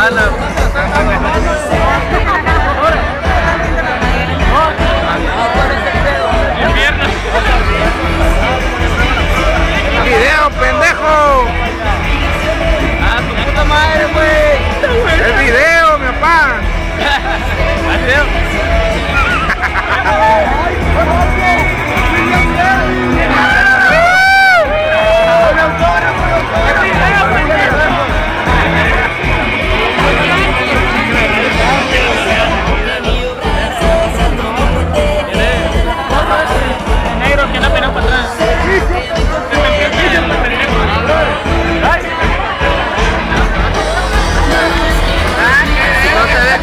¡Video, pendejo! ¡Ah, tu puta madre, güey! ¡El video, mi papá! ¿El video?